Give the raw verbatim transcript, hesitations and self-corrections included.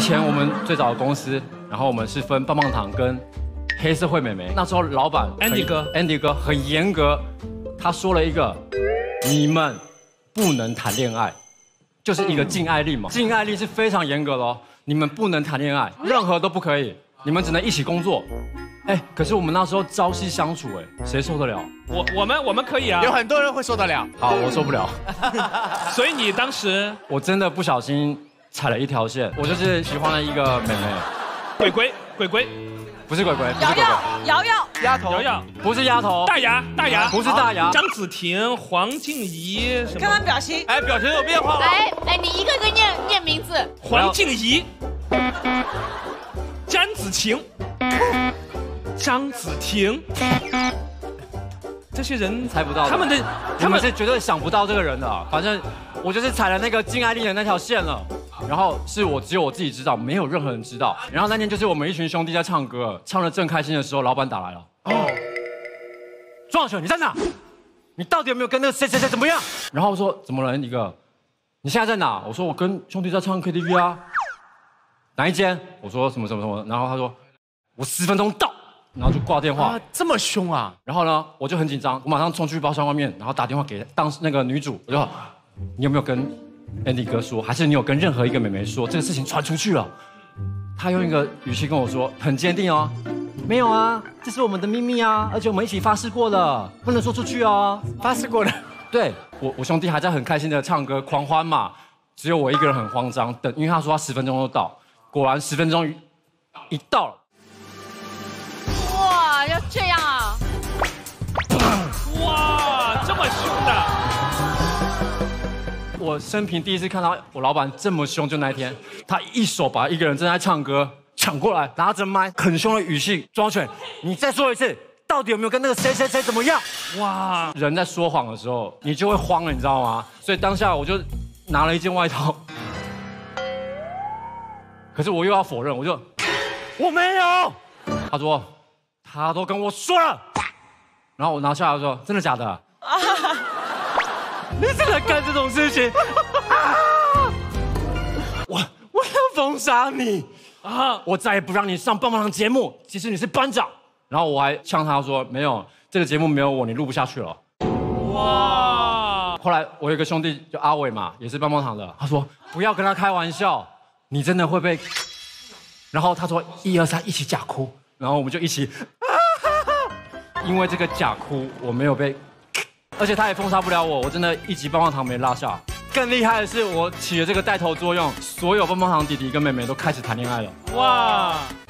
前我们最早的公司，然后我们是分棒棒糖跟黑社会美眉。那时候老板 Andy 哥 ，Andy 哥很严格，他说了一个，你们不能谈恋爱，就是一个禁爱令嘛。禁爱令是非常严格的哦，你们不能谈恋爱，任何都不可以，你们只能一起工作。哎，可是我们那时候朝夕相处，哎，谁受得了？ 我我们我们可以啊， 有很多人会受得了。 好，我受不了。 所以你当时我真的不小心踩了一条线，我就是喜欢了一个妹妹。 鬼鬼鬼鬼， 不是鬼鬼，不是瑶鬼鬼， 瑶瑶瑶丫头， 瑶瑶， 不是丫头， 大牙大牙， 不是大牙， 张子婷、黄静怡什么？ 看看表情， 哎，表情有变化了。 哎哎，你一个一个念念名字。 黄静怡、詹子晴、张子婷，这些人猜不到的， 他们的他们是绝对想不到这个人的。反正我就是踩了那个禁爱令的那条线了。然后是我只有我自己知道，没有任何人知道。然后那天就是我们一群兄弟在唱歌，唱得正开心的时候，老板打来了。哦，庄小雪，你在哪？你到底有没有跟那个谁谁谁怎么样？然后我说怎么了，一个，你现在在哪？我说我跟兄弟在唱 K T V 啊。哪一间？我说什么什么什么。然后他说我十分钟到，然后就挂电话。 啊，这么凶啊！ 然后呢，我就很紧张，我马上冲去包厢外面，然后打电话给当那个女主，我就说你有没有跟 Andy 哥说，还是你有跟任何一个妹妹说这个事情传出去了？他用一个语气跟我说，很坚定哦，没有啊，这是我们的秘密啊，而且我们一起发誓过了，不能说出去哦。 发誓过了。 对我，我兄弟还在很开心的唱歌狂欢嘛，只有我一个人很慌张，等，因为他说他十分钟就到，果然十分钟一到了。 哇，要这样啊！ 哇，这么凶的！ 我生平第一次看到我老板这么凶，就那一天，他一手把一个人正在唱歌抢过来，拿着麦，很凶的语气，庄犬，你再说一次，到底有没有跟那个谁谁谁怎么样？哇，人在说谎的时候，你就会慌了，你知道吗？所以当下我就拿了一件外套，可是我又要否认，我就我没有。他说他都跟我说了，然后我拿下来说真的假的？你怎么干这种事情？啊、我我要封杀你啊！我再也不让你上棒棒糖节目。其实你是班长。然后我还呛他说没有，这个节目没有我，你录不下去了。哇！后来我有一个兄弟就阿伟嘛，也是棒棒糖的，他说不要跟他开玩笑，你真的会被。然后他说一二三一起假哭，然后我们就一起。啊、因为这个假哭，我没有被。而且他也封杀不了我，我真的一集棒棒糖没落下。更厉害的是，我起了这个带头作用，所有棒棒糖弟弟跟妹妹都开始谈恋爱了。哇！